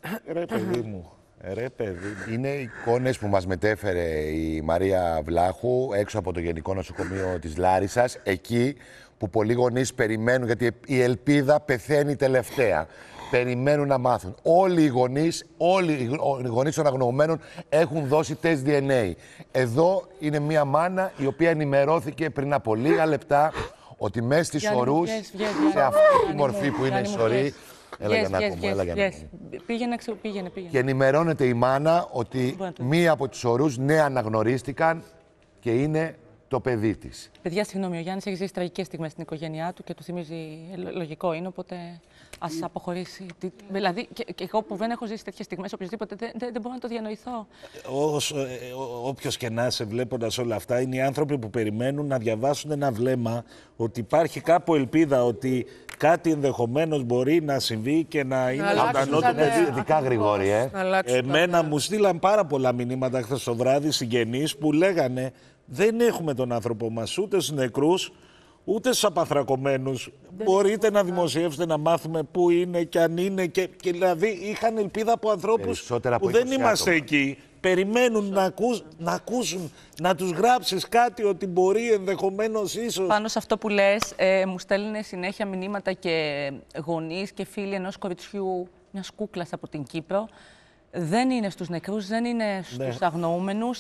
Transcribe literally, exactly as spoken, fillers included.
Ρε παιδί μου, ρε παιδί μου. Είναι εικόνες που μας μετέφερε η Μαρία Βλάχου έξω από το Γενικό Νοσοκομείο της Λάρισσας, εκεί που πολλοί γονείς περιμένουν, γιατί η ελπίδα πεθαίνει τελευταία. Περιμένουν να μάθουν. Όλοι οι γονείς, όλοι οι γονείς των αγνοωμένων έχουν δώσει τεστ ντι εν έι. Εδώ είναι μια μάνα η οποία ενημερώθηκε πριν από λίγα λεπτά ότι μέσα στις ορούς, σε αυτή τη μορφή που είναι σωρή. Έλα για να ακούμε, έλα για να ακούμε. Πήγαινε, πήγαινε, πήγαινε. Και ενημερώνεται η μάνα ότι μία από τις ορούς ναι αναγνωρίστηκαν και είναι το παιδί της. Παιδιά, συγγνώμη, ο Γιάννης έχει ζήσει τραγικές στιγμές στην οικογένειά του και του θυμίζει λογικό είναι, οπότε ας αποχωρήσει. Δηλαδή, και, και εγώ που δεν έχω ζήσει τέτοιες στιγμές, οποιοδήποτε δεν, δεν, δεν μπορώ να το διανοηθώ. Όποιος και να είσαι βλέποντας όλα αυτά, είναι οι άνθρωποι που περιμένουν να διαβάσουν ένα βλέμμα ότι υπάρχει κάπου ελπίδα ότι κάτι ενδεχομένως μπορεί να συμβεί και να είναι ζωντανό το παιδί. Ειδικά Γρηγόρη, ε. Εμένα μου στείλαν πάρα πολλά μηνύματα χθες το βράδυ συγγενείς που λέγανε δεν έχουμε τον άνθρωπό μας ούτε στους νεκρούς, ούτε στους απαθρακωμένους. Μπορείτε να δημοσιεύσετε, να μάθουμε πού είναι και αν είναι. Και, και δηλαδή είχαν ελπίδα από ανθρώπους που δεν είμαστε άτομα. Εκεί. Περιμένουν να, ακούς, να ακούσουν, να τους γράψεις κάτι ότι μπορεί ενδεχομένως ίσως. Πάνω σε αυτό που λες, ε, μου στέλνουν συνέχεια μηνύματα και γονείς και φίλοι ενός κοριτσιού, μιας κούκλας από την Κύπρο. Δεν είναι στους νεκρούς, δεν είναι στους ναι. αγνοούμενους.